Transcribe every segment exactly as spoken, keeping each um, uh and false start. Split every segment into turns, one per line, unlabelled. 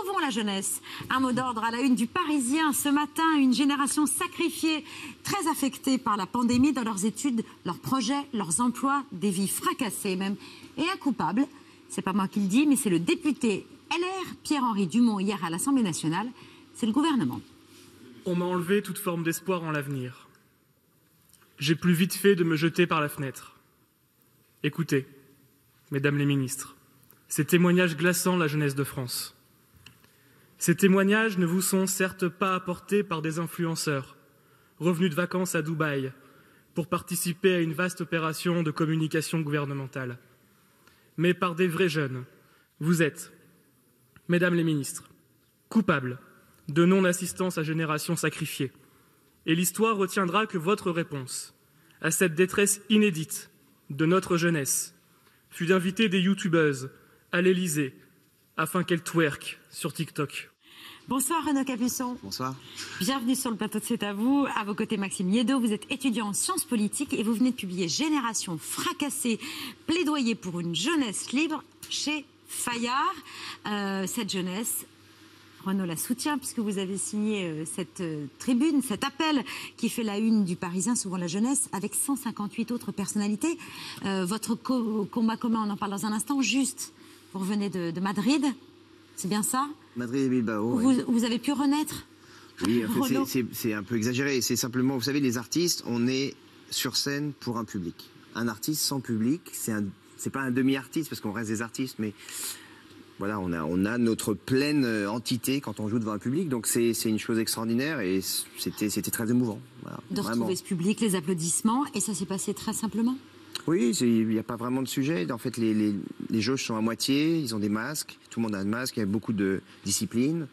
Sauvons la jeunesse. Un mot d'ordre à la une du Parisien. Ce matin, une génération sacrifiée, très affectée par la pandémie dans leurs études, leurs projets, leurs emplois, des vies fracassées même. Et un coupable, c'est pas moi qui le dis, mais c'est le député L R, Pierre-Henri Dumont, hier à l'Assemblée nationale. C'est le gouvernement.
On m'a enlevé toute forme d'espoir en l'avenir. J'ai plus vite fait de me jeter par la fenêtre. Écoutez, mesdames les ministres, ces témoignages glaçants la jeunesse de France. Ces témoignages ne vous sont certes pas apportés par des influenceurs, revenus de vacances à Dubaï, pour participer à une vaste opération de communication gouvernementale, mais par des vrais jeunes. Vous êtes, mesdames les ministres, coupables de non-assistance à génération sacrifiée. Et l'histoire retiendra que votre réponse à cette détresse inédite de notre jeunesse fut d'inviter des youtubeuses à l'Élysée afin qu'elles twerkent sur TikTok.
Bonsoir Renaud Capuçon.
Bonsoir.
Bienvenue sur le plateau de C'est à vous. À vos côtés Maxime Yeddo, vous êtes étudiant en sciences politiques et vous venez de publier Génération fracassée, plaidoyer pour une jeunesse libre chez Fayard. Euh, cette jeunesse, Renaud la soutient puisque vous avez signé euh, cette euh, tribune, cet appel qui fait la une du Parisien, souvent la jeunesse, avec cent cinquante-huit autres personnalités. Euh, votre co combat commun, on en parle dans un instant. Juste, vous revenez de, de Madrid, c'est bien ça?
Madrid et Bilbao.
Vous,
oui.
vous avez pu renaître?
Oui, en fait, c'est un peu exagéré. C'est simplement, vous savez, les artistes, on est sur scène pour un public. Un artiste sans public, c'est un, c'est pas un demi-artiste parce qu'on reste des artistes, mais voilà, on a, on a notre pleine entité quand on joue devant un public. Donc c'est une chose extraordinaire et c'était c'était très émouvant. Voilà,
de retrouver
vraiment.
Ce public, les applaudissements, et ça s'est passé très simplement?
Oui, il n'y a pas vraiment de sujet. En fait, les, les, les jauges sont à moitié, ils ont des masques, tout le monde a un masque, il y a beaucoup de discipline.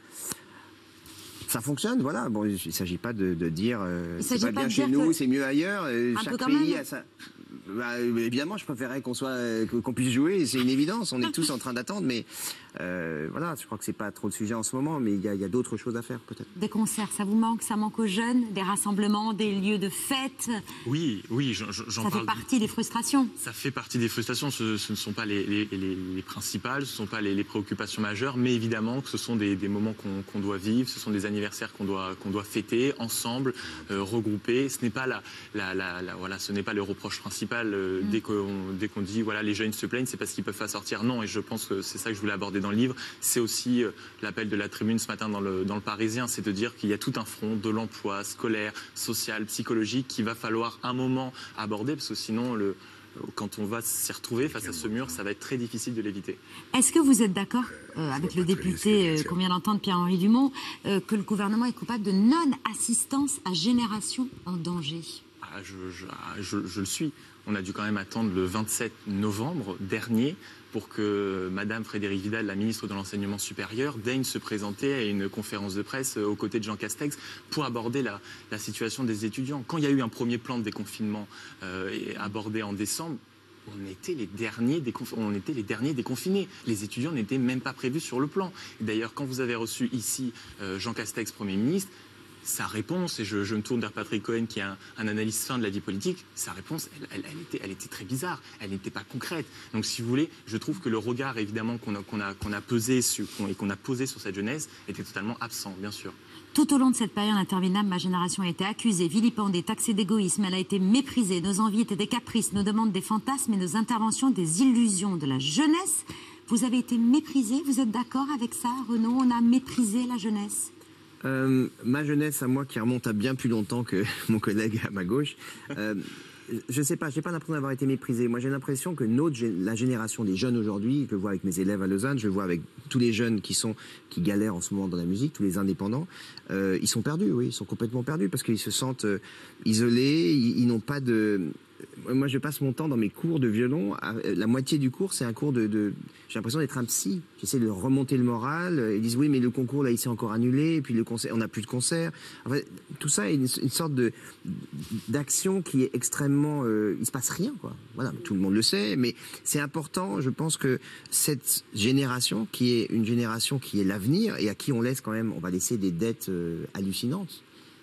Ça fonctionne, voilà. Bon, il ne s'agit pas de, de dire euh, c'est pas bien chez nous, c'est mieux ailleurs. Euh, chaque pays a sa... Bah, évidemment, je préférerais qu'on soit, euh, qu'on puisse jouer, c'est une évidence. On est tous en train d'attendre, mais euh, voilà, je crois que c'est pas trop le sujet en ce moment, mais il y a, y a d'autres choses à faire peut-être.
Des concerts, ça vous manque? Ça manque aux jeunes? Des rassemblements, des lieux de fête?
Oui, oui, j'en
parle. Ça
fait
partie des frustrations.
Ça fait partie des frustrations. Ce, ce ne sont pas les, les, les, les principales, ce ne sont pas les, les préoccupations majeures, mais évidemment que ce sont des, des moments qu'on qu'on doit vivre, ce sont des anniversaires qu'on doit qu'on doit fêter ensemble, euh, regrouper. Ce n'est pas la, la, la, la voilà, ce n'est pas le reproche principal. Euh, mm. Dès qu'on dès qu'on dit voilà les jeunes se plaignent, c'est parce qu'ils peuvent pas sortir. Non, et je pense que c'est ça que je voulais aborder dans le livre. C'est aussi euh, l'appel de la tribune ce matin dans le dans le Parisien, c'est de dire qu'il y a tout un front de l'emploi scolaire, social, psychologique qu'il va falloir un moment aborder parce que sinon le quand on va s'y retrouver face à ce mur, ça va être très difficile de l'éviter.
Est-ce que vous êtes d'accord euh, avec le député euh, qu'on vient d'entendre, Pierre-Henri Dumont, euh, que le gouvernement est coupable de non-assistance à génération en danger?
ah, je, je, je, je le suis. On a dû quand même attendre le vingt-sept novembre dernier pour que Madame Frédérique Vidal, la ministre de l'Enseignement supérieur, daigne se présenter à une conférence de presse aux côtés de Jean Castex pour aborder la, la situation des étudiants. Quand il y a eu un premier plan de déconfinement euh, abordé en décembre, on était, les derniers on était les derniers déconfinés. Les étudiants n'étaient même pas prévus sur le plan. D'ailleurs, quand vous avez reçu ici euh, Jean Castex, Premier ministre, sa réponse, et je, je me tourne vers Patrick Cohen qui est un, un analyste fin de la vie politique, sa réponse, elle, elle, elle, était, elle était très bizarre, elle n'était pas concrète. Donc si vous voulez, je trouve que le regard évidemment qu'on a, qu'on a, qu'on a pesé sur, qu'on, et qu'on a posé sur cette jeunesse était totalement absent, bien sûr.
Tout au long de cette période interminable, ma génération a été accusée, vilipendée, taxée d'égoïsme, elle a été méprisée, nos envies étaient des caprices, nos demandes des fantasmes et nos interventions des illusions de la jeunesse. Vous avez été méprisé, vous êtes d'accord avec ça, Renaud? On a méprisé la jeunesse?
Euh, ma jeunesse à moi qui remonte à bien plus longtemps que mon collègue à ma gauche, euh, je ne sais pas, je n'ai pas l'impression d'avoir été méprisé. Moi j'ai l'impression que notre, la génération des jeunes aujourd'hui, je le vois avec mes élèves à Lausanne, je le vois avec tous les jeunes qui, sont, qui galèrent en ce moment dans la musique, tous les indépendants, euh, ils sont perdus, oui, ils sont complètement perdus parce qu'ils se sentent euh, isolés, ils, ils n'ont pas de... Moi, je passe mon temps dans mes cours de violon. La moitié du cours, c'est un cours de... de... J'ai l'impression d'être un psy. J'essaie de leur remonter le moral. Ils disent, oui, mais le concours, là, il s'est encore annulé. Et puis, le concert, on n'a plus de concert. En fait, tout ça est une, une sorte de d'action qui est extrêmement... Euh, il ne se passe rien, quoi. Voilà, tout le monde le sait. Mais c'est important, je pense que cette génération, qui est une génération qui est l'avenir et à qui on laisse quand même... On va laisser des dettes euh, hallucinantes.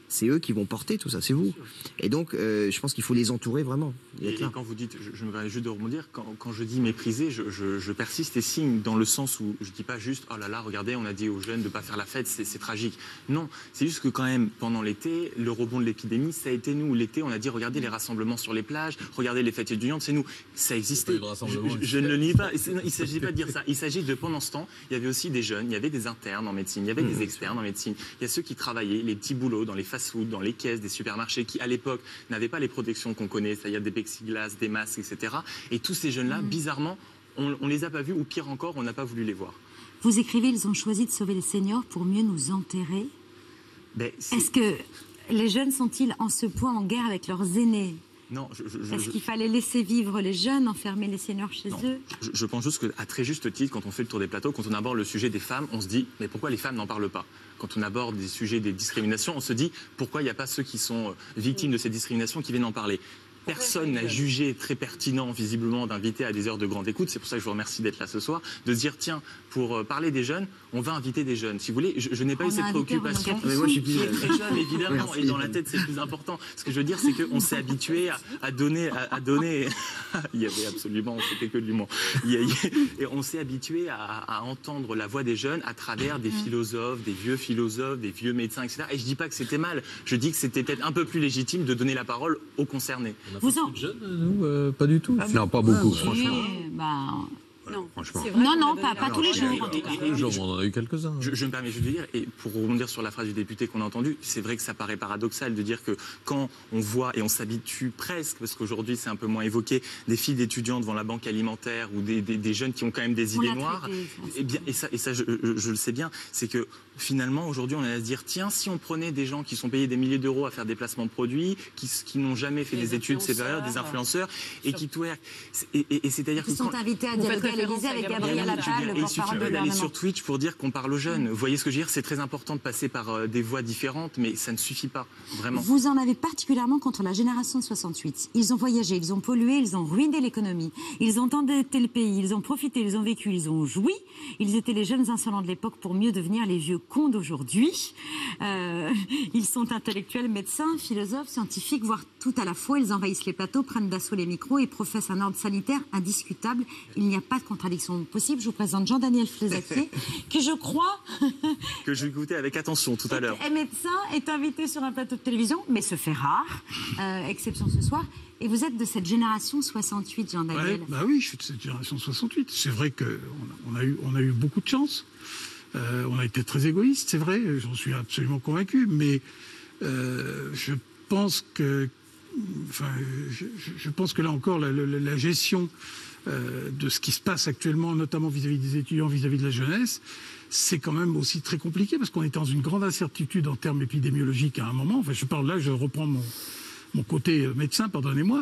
c'est eux qui vont porter tout ça, c'est vous. Et donc, euh, je pense qu'il faut les entourer vraiment.
Et, et quand vous dites, je, je me permets juste de rebondir, quand, quand je dis mépriser, je, je, je persiste et signe dans le sens où je dis pas juste, oh là là, regardez, on a dit aux jeunes de pas faire la fête, c'est tragique. Non, c'est juste que quand même, pendant l'été, le rebond de l'épidémie, ça a été nous. L'été, on a dit, regardez les rassemblements sur les plages, regardez les fêtes étudiantes, c'est nous. Ça existait. Je, je, je ne le nie pas. Il ne s'agit pas de dire ça. Il s'agit de, pendant ce temps, il y avait aussi des jeunes, il y avait des internes en médecine, il y avait des externes en médecine, il y a ceux qui travaillaient, les petits boulots dans les fast-food, dans les caisses des supermarchés, qui à l'époque n'avaient pas les protections qu'on connaît, c'est-à-dire des plexiglas, des masques, et cetera. Et tous ces jeunes-là, bizarrement, on ne les a pas vus, ou pire encore, on n'a pas voulu les voir.
Vous écrivez, ils ont choisi de sauver les seniors pour mieux nous enterrer.
Ben,
Est-ce que les jeunes sont-ils en ce point en guerre avec leurs aînés?
Non, je, je,
Est-ce
je...
qu'il fallait laisser vivre les jeunes, enfermer les seniors chez
non.
eux?
je, je pense juste qu'à très juste titre, quand on fait le tour des plateaux, quand on aborde le sujet des femmes, on se dit, mais pourquoi les femmes n'en parlent pas? Quand on aborde des sujets des discriminations, on se dit, pourquoi il n'y a pas ceux qui sont victimes de ces discriminations qui viennent en parler? Personne n'a jugé très pertinent, visiblement, d'inviter à des heures de grande écoute. C'est pour ça que je vous remercie d'être là ce soir. De se dire, tiens, pour parler des jeunes, on va inviter des jeunes. Si vous voulez, je, je n'ai pas
on
eu cette préoccupation.
Mais moi, je suis plus
très jeune, évidemment. Merci. Et dans la tête, c'est plus important. Ce que je veux dire, c'est qu'on s'est habitué à, à donner... À, à donner... Il y avait absolument... C'était que de l'humour. Et on s'est habitué à, à entendre la voix des jeunes à travers des philosophes, des vieux philosophes, des vieux médecins, et cetera. Et je ne dis pas que c'était mal. Je dis que c'était peut-être un peu plus légitime de donner la parole aux concernés.
Vous en...
Jeunes, nous, euh, pas du tout. Ah, non, pas beaucoup,
oui,
franchement.
Ben...
Non, franchement.
Non, non, pas, pas tous les jours, en tout cas.
Tous les jours, on en a eu quelques-uns.
Je, je me permets juste de dire, et pour rebondir sur la phrase du député qu'on a entendue, c'est vrai que ça paraît paradoxal de dire que quand on voit, et on s'habitue presque, parce qu'aujourd'hui c'est un peu moins évoqué, des filles d'étudiants devant la banque alimentaire ou des, des, des jeunes qui ont quand même des idées noires, et, bien, et ça, et ça je, je, je le sais bien, c'est que finalement aujourd'hui on a à se dire, tiens, si on prenait des gens qui sont payés des milliers d'euros à faire des placements de produits, qui, qui n'ont jamais fait des, des études supérieures, des influenceurs, et qui twerk, et, et, et c'est-à-dire que...
Ils sont invités à dialoguer à l'Élysée avec Gabriel.
Et il suffit d'aller sur Twitch pour dire qu'on parle aux jeunes. Vous voyez ce que je veux dire? C'est très important de passer par euh, des voies différentes, mais ça ne suffit pas, vraiment.
Vous en avez particulièrement contre la génération de soixante-huit. Ils ont voyagé, ils ont pollué, ils ont ruiné l'économie. Ils ont endetté le pays, ils ont profité, ils ont vécu, ils ont joui. Ils étaient les jeunes insolents de l'époque pour mieux devenir les vieux cons d'aujourd'hui. Euh, ils sont intellectuels, médecins, philosophes, scientifiques, voire tout à la fois. Ils envahissent les plateaux, prennent d'assaut les micros et professent un ordre sanitaire indiscutable. Il n'y a pas de contradiction possible. Je vous présente Jean-Daniel Flézaquier, qui je crois...
que j'ai écouté avec attention tout à l'heure.
Est médecin, est invité sur un plateau de télévision, mais se fait rare, euh, exception ce soir. Et vous êtes de cette génération soixante-huit, Jean-Daniel.
Ouais, bah oui, je suis de cette génération soixante-huit. C'est vrai qu'on a, on a, eu, on a eu beaucoup de chance. Euh, on a été très égoïste, c'est vrai, j'en suis absolument convaincu. Mais euh, je pense que... Enfin, je, je pense que là encore, la, la, la gestion... Euh, de ce qui se passe actuellement, notamment vis-à-vis des étudiants, vis-à-vis de la jeunesse, c'est quand même aussi très compliqué parce qu'on est dans une grande incertitude en termes épidémiologiques à un moment. Enfin, je parle là, je reprends mon, mon côté médecin, pardonnez-moi.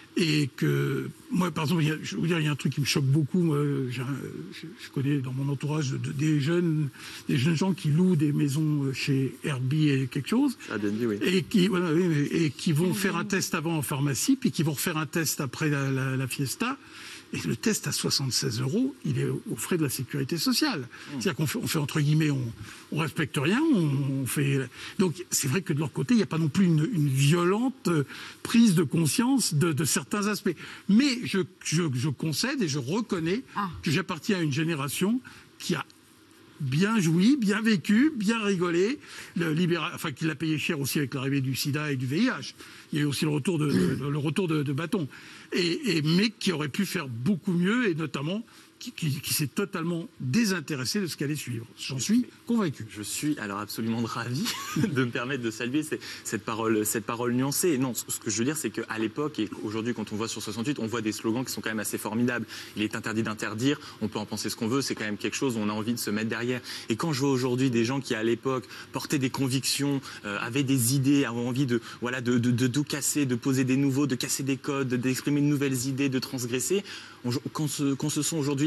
Et que, moi, par exemple, il y a, je vais vous dire, il y a un truc qui me choque beaucoup. Moi, je, je connais dans mon entourage de, de, des, jeunes, des jeunes gens qui louent des maisons chez Airbnb et quelque chose.
Airbnb, oui.
Et qui, voilà, oui, et qui vont faire un test avant en pharmacie, puis qui vont refaire un test après la, la, la fiesta. Et le test à soixante-seize euros, il est aux frais de la sécurité sociale. Mmh. C'est-à-dire qu'on fait, on fait, entre guillemets, on, on respecte rien, on, on fait... Donc, c'est vrai que de leur côté, il n'y a pas non plus une, une violente prise de conscience de, de certains aspects. Mais je, je, je concède et je reconnais ah. que j'appartiens à une génération qui a bien joui, bien vécu, bien rigolé, le libéral, enfin qui l'a payé cher aussi avec l'arrivée du sida et du V I H. Il y a eu aussi le retour de, de, le retour de, de bâton. Et, et, mais qui aurait pu faire beaucoup mieux, et notamment qui, qui, qui s'est totalement désintéressé de ce qu'allait suivre. J'en suis convaincu.
Je suis alors absolument ravi de me permettre de saluer ces, cette, parole, cette parole nuancée. Non, ce, ce que je veux dire, c'est qu'à l'époque, et aujourd'hui, quand on voit sur soixante-huit, on voit des slogans qui sont quand même assez formidables. Il est interdit d'interdire, on peut en penser ce qu'on veut, c'est quand même quelque chose où on a envie de se mettre derrière. Et quand je vois aujourd'hui des gens qui, à l'époque, portaient des convictions, euh, avaient des idées, avaient envie de, voilà, de, de, de, de tout casser, de poser des nouveaux, de casser des codes, d'exprimer de nouvelles idées, de transgresser, on, quand, ce, quand ce sont aujourd'hui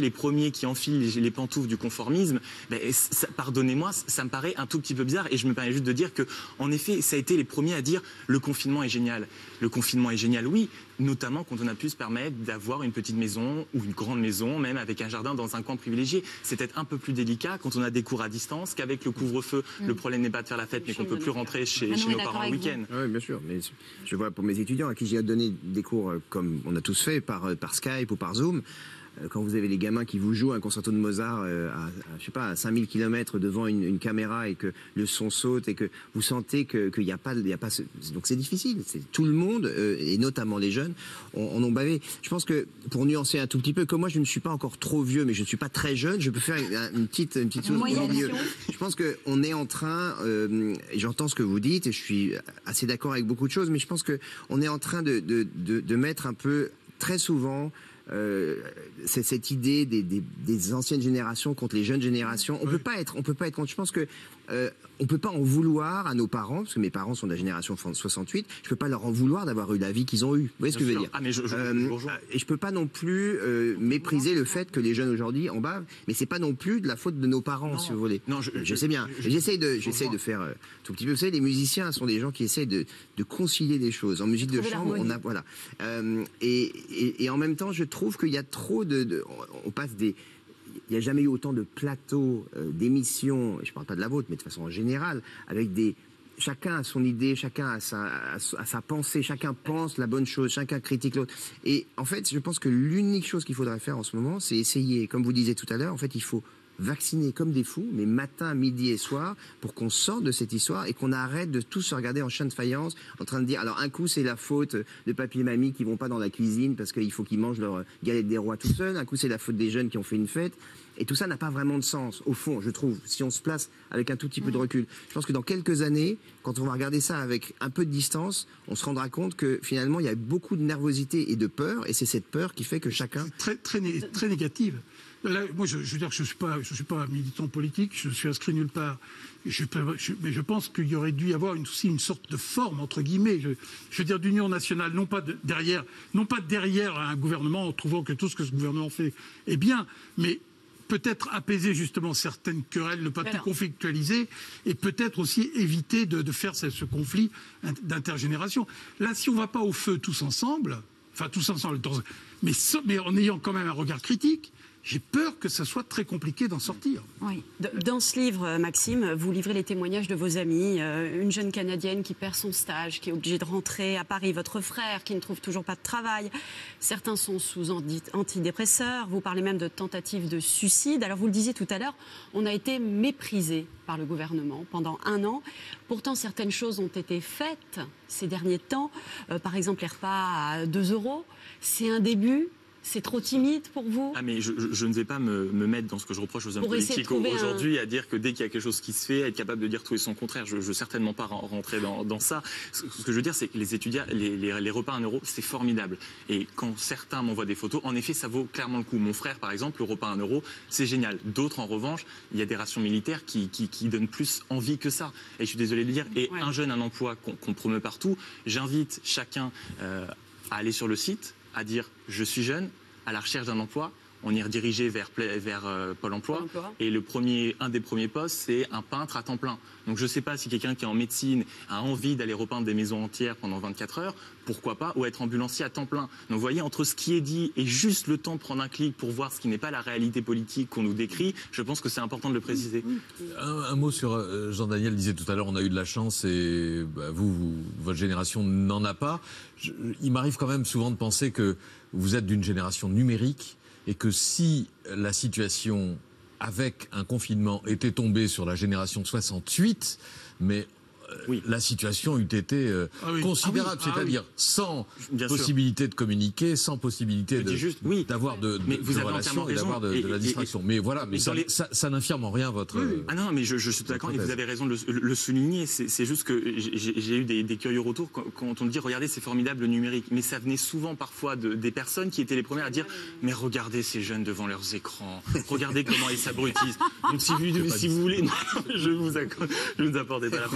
les premiers qui enfilent les, les pantoufles du conformisme, ben, ça, pardonnez-moi, ça me paraît un tout petit peu bizarre. Et je me permets juste de dire que, en effet, ça a été les premiers à dire le confinement est génial. Le confinement est génial, oui, notamment quand on a pu se permettre d'avoir une petite maison ou une grande maison, même avec un jardin dans un coin privilégié. C'est peut-être un peu plus délicat quand on a des cours à distance qu'avec le couvre-feu. Mmh. Le problème n'est pas de faire la fête, mais qu'on ne peut plus rentrer chez, ah non, chez nos parents le week-end.
Oui, bien sûr. Mais je vois pour mes étudiants à qui j'ai donné des cours comme on a tous fait par, par Skype ou par Zoom. Quand vous avez les gamins qui vous jouent un concerto de Mozart à, à, je sais pas, à cinq mille kilomètres devant une, une caméra et que le son saute et que vous sentez qu'il n'y a pas, y a pas ce... donc c'est difficile. C'est tout le monde euh, et notamment les jeunes en ont bavé. Je pense que pour nuancer un tout petit peu, comme moi je ne suis pas encore trop vieux, mais je ne suis pas très jeune, je peux faire une, une petite, une petite chose au milieu. Je pense que on est en train, euh, et j'entends ce que vous dites et je suis assez d'accord avec beaucoup de choses, mais je pense que on est en train de, de, de, de mettre un peu très souvent. Euh, c'est cette idée des, des, des anciennes générations contre les jeunes générations. On oui. peut pas être, on peut pas être contre. Je pense que euh, on peut pas en vouloir à nos parents, parce que mes parents sont de la génération soixante-huit. Je peux pas leur en vouloir d'avoir eu la vie qu'ils ont eue. Vous voyez ce que je veux dire?
Ah, mais je, je,
euh,
je
Et je peux pas non plus euh, mépriser le fait que les jeunes aujourd'hui en bavent. Mais c'est pas non plus de la faute de nos parents, non. si vous voulez. Non, je, je, je sais bien. J'essaye de, j'essaye de faire euh, tout petit peu. Vous savez, les musiciens sont des gens qui essayent de, de concilier des choses. En musique de chambre, on a voilà. Euh, et, et, et en même temps, je trouve qu'il y a trop de, de on passe des, il n'y a jamais eu autant de plateaux, euh, d'émissions, je ne parle pas de la vôtre, mais de façon générale, avec des, chacun a son idée, chacun a sa, a, a sa pensée, chacun pense la bonne chose, chacun critique l'autre. Et en fait, je pense que l'unique chose qu'il faudrait faire en ce moment, c'est essayer, comme vous disiez tout à l'heure, en fait, il faut vacciner comme des fous, mais matin, midi et soir, pour qu'on sorte de cette histoire et qu'on arrête de tous se regarder en chien de faïence, en train de dire, alors un coup c'est la faute de papy et mamie qui vont pas dans la cuisine parce qu'il faut qu'ils mangent leur galette des rois tout seuls, un coup c'est la faute des jeunes qui ont fait une fête, et tout ça n'a pas vraiment de sens, au fond, je trouve, si on se place avec un tout petit peu de recul. Je pense que dans quelques années, quand on va regarder ça avec un peu de distance, on se rendra compte que finalement il y a beaucoup de nervosité et de peur, et c'est cette peur qui fait que chacun...
Très, très, très négative. Là, moi, je, je veux dire que je ne suis pas, je suis pas militant politique, je suis inscrit nulle part. Je, je, mais je pense qu'il y aurait dû y avoir une, aussi une sorte de forme, entre guillemets, je, je veux dire d'union nationale, non pas de, derrière, non pas derrière un gouvernement en trouvant que tout ce que ce gouvernement fait est bien, mais peut-être apaiser justement certaines querelles, ne pas tout conflictualiser, et peut-être aussi éviter de, de faire ce, ce conflit d'intergénération. Là, si on ne va pas au feu tous ensemble, enfin tous ensemble, mais, mais en ayant quand même un regard critique, j'ai peur que ça soit très compliqué d'en sortir.
Oui. Dans ce livre, Maxime, vous livrez les témoignages de vos amis. Euh, une jeune Canadienne qui perd son stage, qui est obligée de rentrer à Paris. Votre frère qui ne trouve toujours pas de travail. Certains sont sous antidépresseurs. Vous parlez même de tentatives de suicide. Alors vous le disiez tout à l'heure, on a été méprisé par le gouvernement pendant un an. Pourtant, certaines choses ont été faites ces derniers temps. Euh, par exemple, les repas à deux euros. C'est un début. C'est trop timide pour vous?
Ah mais je, je ne vais pas me, me mettre dans ce que je reproche aux hommes politiques aujourd'hui, un... à dire que dès qu'il y a quelque chose qui se fait, être capable de dire tout et son contraire. Je ne veux certainement pas rentrer dans, dans ça. Ce, ce que je veux dire, c'est que les étudiants, les, les, les repas à un euro, c'est formidable. Et quand certains m'envoient des photos, en effet, ça vaut clairement le coup. Mon frère, par exemple, le repas à un euro, c'est génial. D'autres, en revanche, il y a des rations militaires qui, qui, qui donnent plus envie que ça. Et je suis désolé de le dire. Et ouais. Un jeune, un emploi qu'on qu'on promeut partout, j'invite chacun euh, à aller sur le site, à dire je suis jeune, à la recherche d'un emploi, on est redirigé vers, vers euh, Pôle emploi. Pôle emploi. Et le premier, un des premiers postes, c'est un peintre à temps plein. Donc je ne sais pas si quelqu'un qui est en médecine a envie d'aller repeindre des maisons entières pendant vingt-quatre heures, pourquoi pas, ou être ambulancier à temps plein. Donc vous voyez, entre ce qui est dit et juste le temps de prendre un clic pour voir ce qui n'est pas la réalité politique qu'on nous décrit, je pense que c'est important de le préciser.
Un, un mot sur, euh, Jean-Daniel disait tout à l'heure, on a eu de la chance et bah, vous, vous, votre génération n'en a pas. Je, il m'arrive quand même souvent de penser que vous êtes d'une génération numérique et que si la situation avec un confinement était tombée sur la génération soixante-huit, mais oui. La situation eût été euh, ah oui. considérable, ah oui. c'est-à-dire ah oui. sans Bien possibilité sûr. de communiquer, sans possibilité de, juste, oui. d'avoir de, de, de relations et d'avoir de, de la distraction. Et, et, mais voilà, mais ça, les... ça, ça n'infirme en rien votre...
Oui. Ah non, mais je, je suis d'accord, et vous avez raison de le, le souligner. C'est juste que j'ai eu des, des curieux retours quand, quand on dit « regardez, c'est formidable le numérique ». Mais ça venait souvent parfois de, des personnes qui étaient les premières à dire « mais regardez ces jeunes devant leurs écrans, regardez comment ils s'abrutissent ». Donc si vous, si vous voulez, non, je vous accorde, je vous apporte pas la faute, surtout quand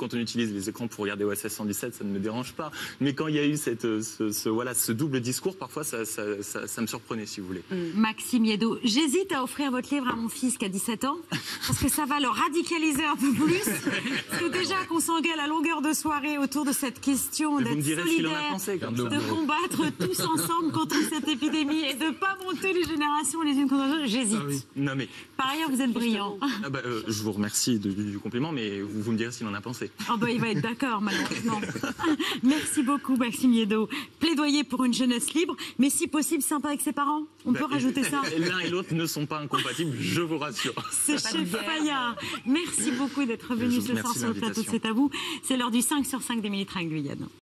quand on utilise les écrans pour regarder O S S cent dix-sept, ça ne me dérange pas. Mais quand il y a eu cette, ce, ce, voilà, ce double discours, parfois ça, ça, ça, ça me surprenait, si vous voulez.
Maxime Yeddo, j'hésite à offrir votre livre à mon fils qui a dix-sept ans, parce que ça va le radicaliser un peu plus. Parce que déjà qu'on s'engueule à longueur de soirée autour de cette question d'être solidaire,
pensé, comme
de
ça.
combattre tous ensemble contre cette épidémie et de ne pas monter les générations les unes contre les autres, j'hésite.
Ah oui.
Non, mais,
Par ailleurs, vous êtes brillant.
ah bah, euh, je vous remercie de- du compliment, mais vous, vous me direz ce qu'il en a pensé.
Oh bah, il va être d'accord, malheureusement. Merci beaucoup, Maxime Yeddo. Plaidoyer pour une jeunesse libre, mais si possible, sympa avec ses parents. On peut
Bah,
rajouter ça.
L'un et l'autre ne sont pas incompatibles, je vous rassure.
C'est chez Fayard. Merci beaucoup d'être venu
Je-
ce soir
merci
sur le plateau de
l'invitation.
C'est à vous. C'est l'heure du cinq sur cinq d'Émilie Tringle-Guyenne.